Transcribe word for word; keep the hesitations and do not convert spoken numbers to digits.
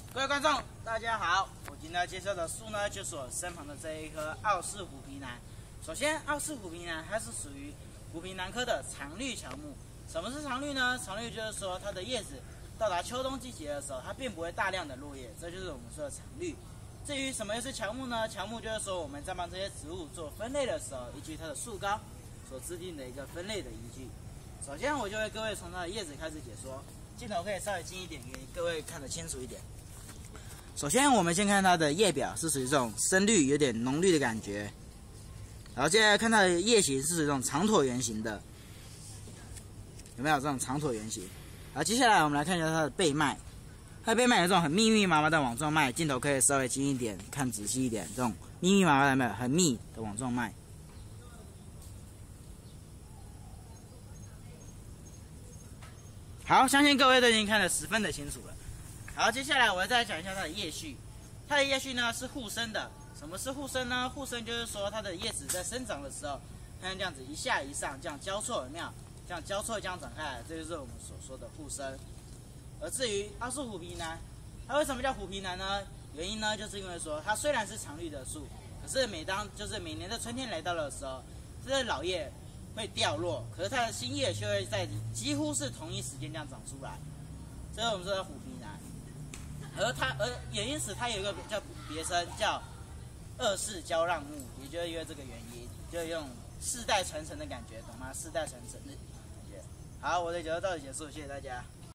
各位观众，大家好！我今天要介绍的树呢，就是我身旁的这一棵澳式虎皮楠。首先，澳式虎皮楠它是属于虎皮楠科的常绿乔木。什么是常绿呢？常绿就是说它的叶子到达秋冬季节的时候，它并不会大量的落叶，这就是我们说的常绿。至于什么又是乔木呢？乔木就是说我们在帮这些植物做分类的时候，依据它的树高所制定的一个分类的依据。首先，我就为各位从它的叶子开始解说，镜头可以稍微近一点，给各位看得清楚一点。首先，我们先看它的叶表是属于这种深绿，有点浓绿的感觉。然后接下来看它的叶形是属于这种长椭圆形的，有没有这种长椭圆形？然后接下来我们来看一下它的背脉，它的背脉有这种很密密麻麻的网状脉，镜头可以稍微近一点，看仔细一点，这种密密麻麻的没有很密的网状脉。好，相信各位都已经看得十分的清楚了。好，接下来我要再讲一下它的叶序。它的叶序呢是互生的。什么是互生呢？互生就是说它的叶子在生长的时候，看这样子一下一上，这样交错有没有？这样交错这样展开来，这就是我们所说的互生。而至于澳式虎皮楠，它为什么叫虎皮楠呢？原因呢，就是因为说它虽然是常绿的树，可是每当就是每年的春天来到的时候，这些老叶会掉落，可是它的新叶却会在几乎是同一时间这样长出来，这是我们说的虎皮楠。而它，而也因此它有一个叫别称叫二世交让木，也就是因为这个原因，就用世代传承的感觉，懂吗？世代传承的感觉。好，我的解说到此结束，谢谢大家。